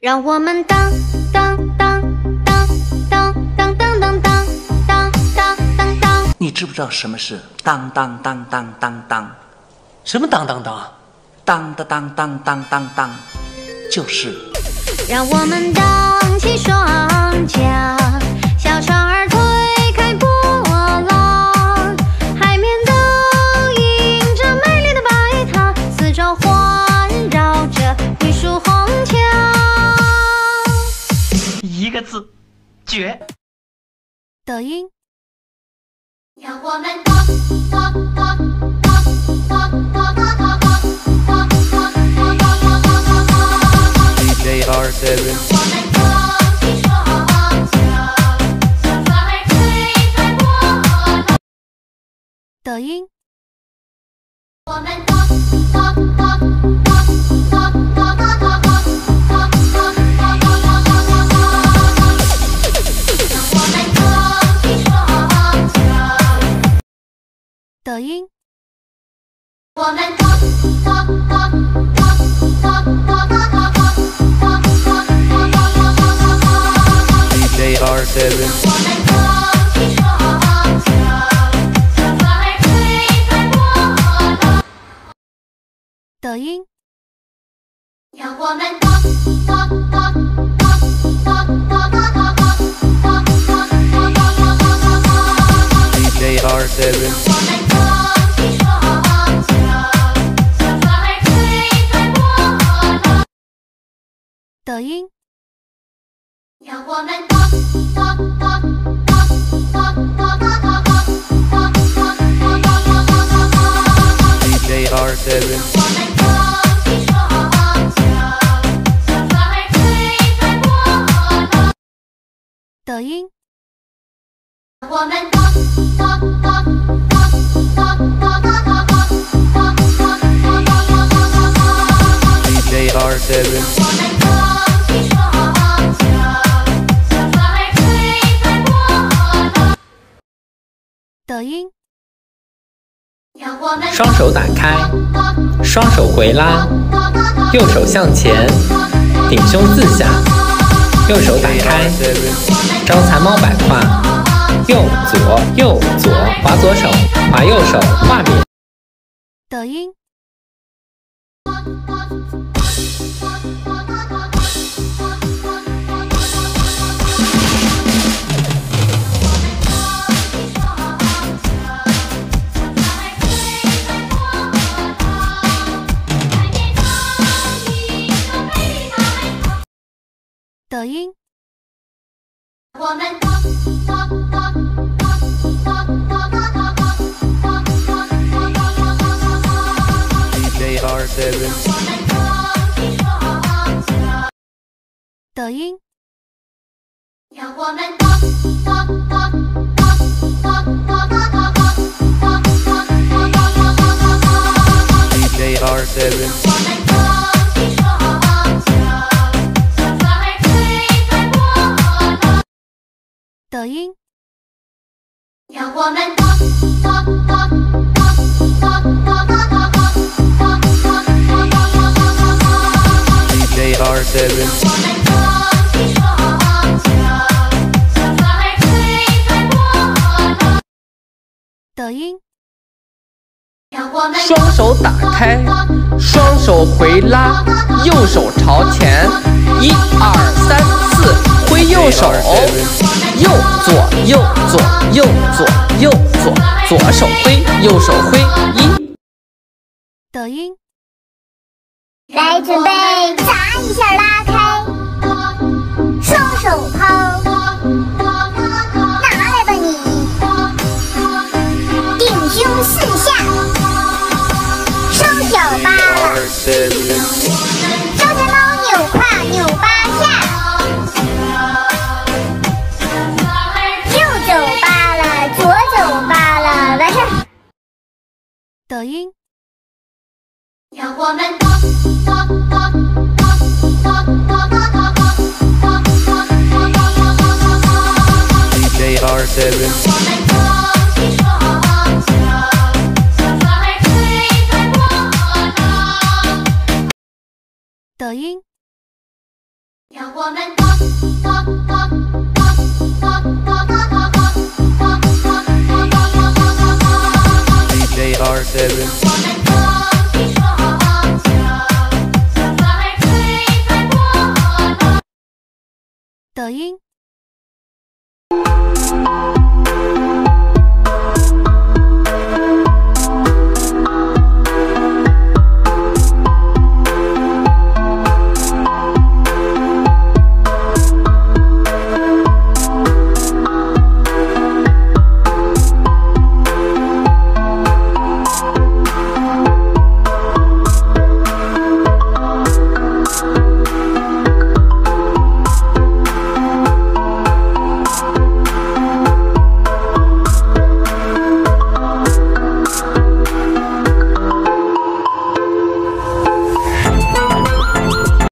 让我们当当当当当当当当当当当当当。 你知不知道什么是当当当当当当？ 什么当当当？ 当的当当当当当，就是。 让我们荡起双桨，小船儿推开波浪，海面倒映着美丽的白塔，四周环绕着绿树红墙。 一个字，绝。 抖音。 让我们荡荡荡荡荡荡荡荡。 JR7。 我们荡起双桨，小船儿推开波浪。 抖音。 我们荡荡荡荡荡荡荡荡。 抖音。 我们荡荡荡荡荡荡荡荡。 JR7。 我们荡起双桨，小船儿推开波浪。 抖音。 让我们荡荡荡荡荡荡荡荡。 JR7。 我们荡起双桨，小船儿推开波浪。 抖音。 让我们荡荡荡荡荡荡荡荡。 JR7。 我们荡起双桨，小船儿推开波浪。 抖音。 我们荡荡荡荡荡荡荡荡。 JR7。 我们荡起双桨，小船儿推开波浪。 抖音。 让我们双手打开，双手回拉，右手向前，顶胸自下，右手打开，招财猫摆胯，右左右左，滑左手，滑右手，画面。 抖音。抖音。 我们荡荡荡荡荡荡荡荡。 JR7。 我们荡起双桨。 抖音。 让我们荡荡荡荡荡荡荡荡。 JR7。 我们荡起双桨，小船儿推开波浪。 抖音。 让我们荡荡荡荡荡荡荡荡。 JR7。 我们荡起双桨，小船儿推开波浪。 抖音。 让我们双手打开，双手回拉，右手朝前，1、2、3、4，挥右手，右左右左右左右左，左手挥，右手挥，1。 抖音。 来，准备砸一下，拉开，双手抛，拿来吧你，顶胸四下，双脚扒拉，招财猫扭胯扭8下，右手扒拉，左手扒拉，完事儿。 抖音。 让我们荡荡荡荡荡荡荡荡。 JR7。 我们荡起双桨，小船儿推开波浪。 抖音。 让我们 JR7。 我们撑起双脚，小船儿推开波浪。 抖音。